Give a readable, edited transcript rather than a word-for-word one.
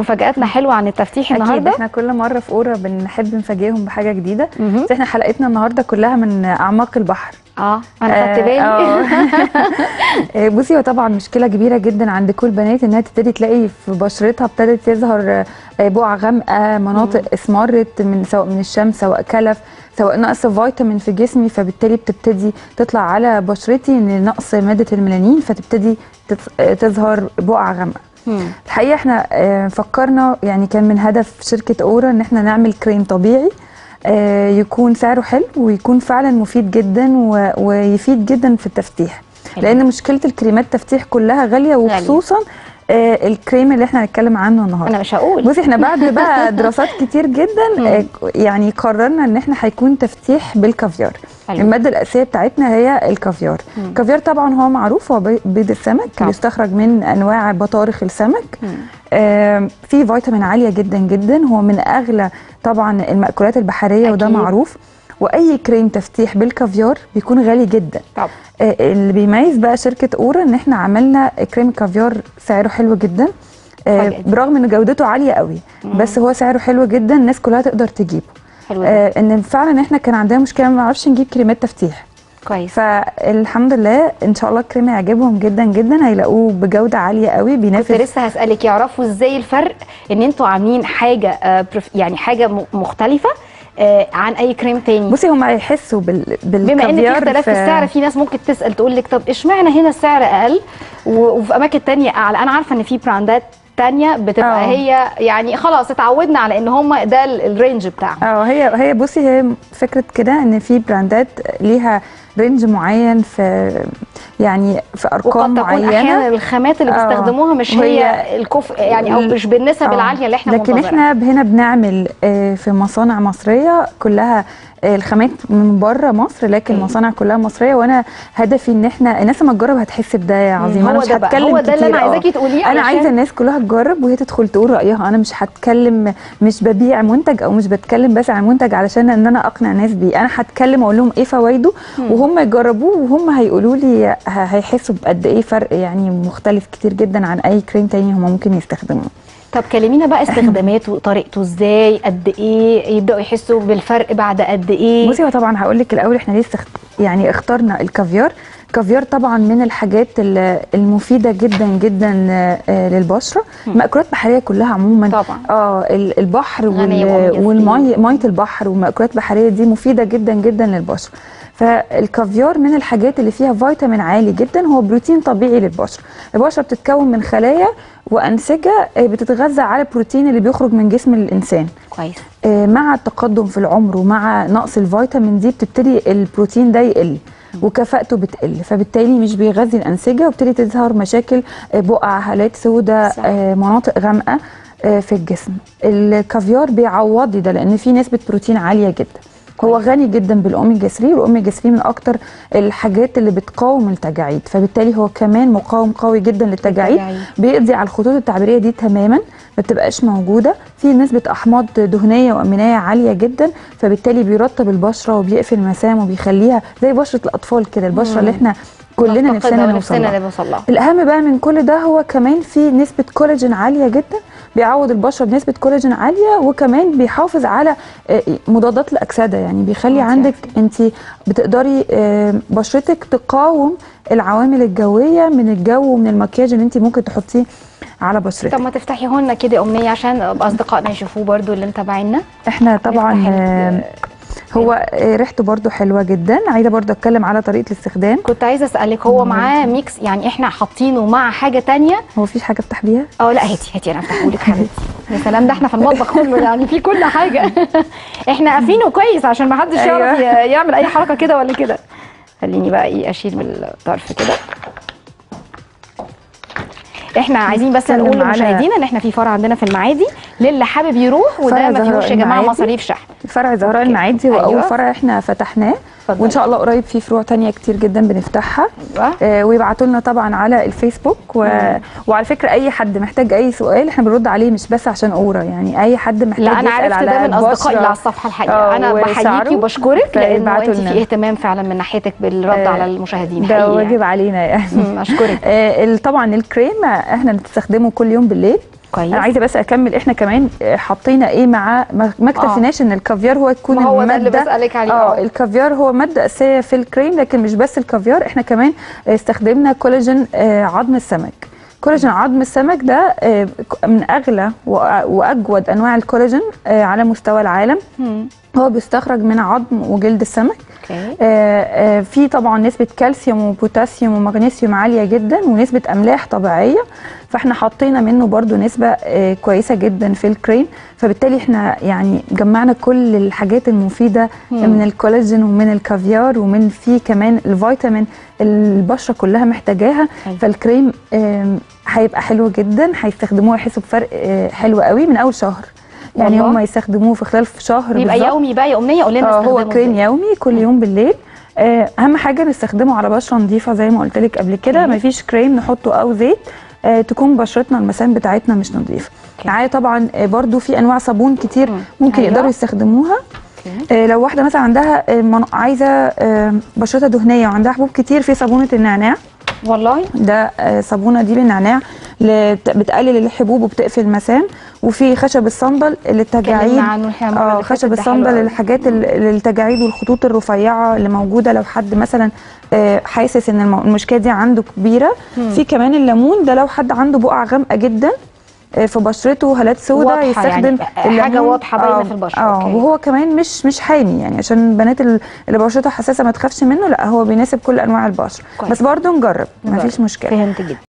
مفاجاتنا حلوه عن التفتيح النهارده. احنا كل مره في اورا بنحب نفاجئهم بحاجه جديده، بس احنا حلقتنا النهارده كلها من اعماق البحر. انا خدت بالي. بصي، هو طبعا مشكله كبيره جدا عند كل البنات انها تبتدي تلاقي في بشرتها ابتدت تظهر بقع غامقه، مناطق اسمرت سواء من الشمس، سواء كلف، سواء نقص فيتامين في جسمي، فبالتالي بتبتدي تطلع على بشرتي ان نقص ماده الميلانين، فتبتدي تظهر بقع غامقه. الحقيقه احنا فكرنا، يعني كان من هدف شركه اورا ان احنا نعمل كريم طبيعي يكون سعره حلو ويكون فعلا مفيد جدا ويفيد جدا في التفتيح. لان مشكله الكريمات التفتيح كلها غاليه، وخصوصا الكريم اللي احنا هنتكلم عنه النهارده. انا مش هقول. بصي، احنا بعد بقى دراسات كتير جدا يعني قررنا ان احنا هيكون تفتيح بالكافيار. الماده الاساسيه بتاعتنا هي الكافيار. الكافيار طبعا هو معروف، هو بيض السمك، بيستخرج من انواع بطارخ السمك. فيه فيتامين عاليه جدا جدا، هو من اغلى طبعا المأكولات البحريه، وده معروف. واي كريم تفتيح بالكافيار بيكون غالي جدا. طبعا اللي بيميز بقى شركه اورا ان احنا عملنا كريم الكافيار سعره حلو جدا، برغم ان جودته عاليه قوي، بس هو سعره حلو جدا، الناس كلها تقدر تجيبه. حلو ان فعلا احنا كان عندنا مشكله ما نعرفش نجيب كريمات تفتيح كويس، فالحمد لله ان شاء الله الكريم هيعجبهم جدا جدا، هيلاقوه بجوده عاليه قوي بينافس. كنت لسه هسالك يعرفوا ازاي الفرق ان انتوا عاملين حاجه يعني حاجه مختلفه عن اي كريم تاني. بصي، هم هيحسوا بالكافيار. بما ان في اختلاف في السعر، في ناس ممكن تسال تقول لك طب اشمعنى هنا السعر اقل وفي اماكن تانية اعلى؟ انا عارفه ان في براندات تانية بتبقى هي يعني خلاص اتعودنا على ان هم ده الرينج بتاعهم. هي بصي، هي فكره كده ان في براندات ليها رينج معين، في يعني في ارقام معينه، وقد تكون احيانا الخامات اللي بيستخدموها مش هي الكفء يعني، او مش بالنسب العاليه اللي احنا لكن احنا هنا بنعمل في مصانع مصريه كلها، الخامات من بره مصر، لكن المصانع كلها مصريه. وانا هدفي ان احنا الناس لما تجرب هتحس بده يا عظيم. انا مش هتكلم هو ده اللي انا عايزاكي تقوليه، انا عايزه الناس كلها تجرب وهي تدخل تقول رايها. انا مش هتكلم، مش ببيع منتج او مش بتكلم بس عن منتج علشان ان انا اقنع الناس بيه. انا هتكلم اقول لهم ايه فوائده، وهم يجربوه وهم هيقولوا لي هيحسوا بقد ايه فرق، يعني مختلف كتير جدا عن اي كريم تاني هم ممكن يستخدموه. طب كلمينا بقى استخداماته، طريقته ازاي، قد ايه يبداوا يحسوا بالفرق بعد قد ايه؟ بصي، هو طبعا هقول لك الاول احنا ليه يعني اخترنا الكافيار. الكافيار طبعا من الحاجات المفيده جدا جدا للبشره. المأكولات البحريه كلها عموما طبعا البحر ميه البحر والمأكولات البحريه دي مفيده جدا جدا للبشره. فالكافيار من الحاجات اللي فيها فيتامين عالي جدا، هو بروتين طبيعي للبشره. البشره بتتكون من خلايا وانسجه بتتغذى على البروتين اللي بيخرج من جسم الانسان. كويس. مع التقدم في العمر ومع نقص الفيتامين دي بتبتدي البروتين ده يقل وكفاءته بتقل، فبالتالي مش بيغذي الانسجه، وبتبتدي تظهر مشاكل بقع، هالات سوداء، مناطق غامقه في الجسم. الكافيار بيعوضي ده لان فيه نسبه بروتين عاليه جدا. هو غني جدا بالاوميجا 3، والاوميجا 3 من اكتر الحاجات اللي بتقاوم التجاعيد، فبالتالي هو كمان مقاوم قوي جدا للتجاعيد، بيقضي على الخطوط التعبيريه دي تماما، ما بتبقاش موجوده. في نسبه احماض دهنيه وامينيه عاليه جدا، فبالتالي بيرطب البشره وبيقفل المسام وبيخليها زي بشره الاطفال كده، البشره اللي احنا كلنا نفسنا نوصل لها. الاهم بقى من كل ده هو كمان في نسبه كولاجين عاليه جدا، بيعوض البشره بنسبه كولاجين عاليه، وكمان بيحافظ على مضادات الاكسده، يعني بيخلي عندك انت بتقدري بشرتك تقاوم العوامل الجويه من الجو ومن المكياج اللي انت ممكن تحطيه على بشرتك. طب ما تفتحيه لنا كده امنيه عشان اصدقائنا يشوفوه برضو اللي متابعينا. احنا طبعا هو ريحته برضو حلوه جدا. عايزه برضو اتكلم على طريقه الاستخدام. كنت عايزه اسالك، هو معاه ميكس يعني احنا حاطينه مع حاجه تانية؟ هو مفيش حاجه افتح بيها؟ لا هاتي انا افتحه لك حبيبتي. يا سلام، ده احنا في المطبخ كله يعني في كل حاجه. احنا قافينه كويس عشان ما حدش يعرف يعمل اي حركه كده ولا كده. خليني بقى اشيل من الطرف كده. احنا عايزين بس نقول لمشاهدينا ان احنا في فرع عندنا في المعادي للي حابب يروح، وده ما فيهوش يا جماعه مصاريف شحن. فرع زهراء المعادي هو اول فرع احنا فتحناه، وان شاء الله قريب في فروع تانية كتير جدا بنفتحها. ويبعتوا لنا طبعا على الفيسبوك وعلى فكره اي حد محتاج اي سؤال احنا بنرد عليه، مش بس عشان اورا، يعني اي حد محتاج يسال. لا انا عرفت ده من اصدقائي اللي على الصفحه الحقيقه. انا بحييكي وبشكرك لانه انت في اهتمام فعلا من ناحيتك بالرد على المشاهدين. ده واجب علينا يعني. اشكرك. طبعا الكريم احنا بنستخدمه كل يوم بالليل انا عايزه بس اكمل، احنا كمان حطينا ايه مع ما اكتفيناش ان الكافيار هو تكون هو الماده ده اللي بسألك عليه. الكافيار هو ماده اساسيه في الكريم، لكن مش بس الكافيار، احنا كمان استخدمنا كولاجين عظم السمك. كولاجين عظم السمك ده من اغلى واجود انواع الكولاجين على مستوى العالم. هو بيستخرج من عظم وجلد السمك. في طبعا نسبه كالسيوم وبوتاسيوم ومغنيسيوم عاليه جدا، ونسبه املاح طبيعيه، فاحنا حطينا منه برضو نسبه كويسه جدا في الكريم. فبالتالي احنا يعني جمعنا كل الحاجات المفيده من الكولاجين ومن الكافيار، ومن فيه كمان الفيتامين البشره كلها محتاجاها. فالكريم هيبقى حلو جدا، هيستخدموه يحسوا بفرق حلو قوي من اول شهر. يعني هم يستخدموه في خلال شهر يبقى يومي بقى، يا امنيه قول لنا هو كريم يومي كل يوم بالليل. اهم حاجه نستخدمه على بشره نظيفه زي ما قلت لك قبل كده، مفيش كريم نحطه او زيت تكون بشرتنا المسام بتاعتنا مش نظيفه. معايا طبعا برضو في انواع صابون كتير ممكن يقدروا يستخدموها. لو واحده مثلا عندها عايزه بشرتها دهنيه وعندها حبوب كتير، في صابونه النعناع. والله ده صابونه دي بالنعناع بتقلل الحبوب وبتقفل المسام. وفي خشب الصندل للتجاعيد. خشب الصندل للحاجات للتجاعيد والخطوط الرفيعه اللي موجوده، لو حد مثلا حاسس ان المشكله دي عنده كبيره. في كمان الليمون ده لو حد عنده بقع غامقه جدا في بشرته، هالات سوداء، يستخدم يعني حاجه واضحه باينه في البشره. وهو كمان مش حامي، يعني عشان البنات اللي بشرتها حساسه ما تخافش منه، لا هو بيناسب كل انواع البشره. بس برضه نجرب، مفيش مشكله. فهمت جدا.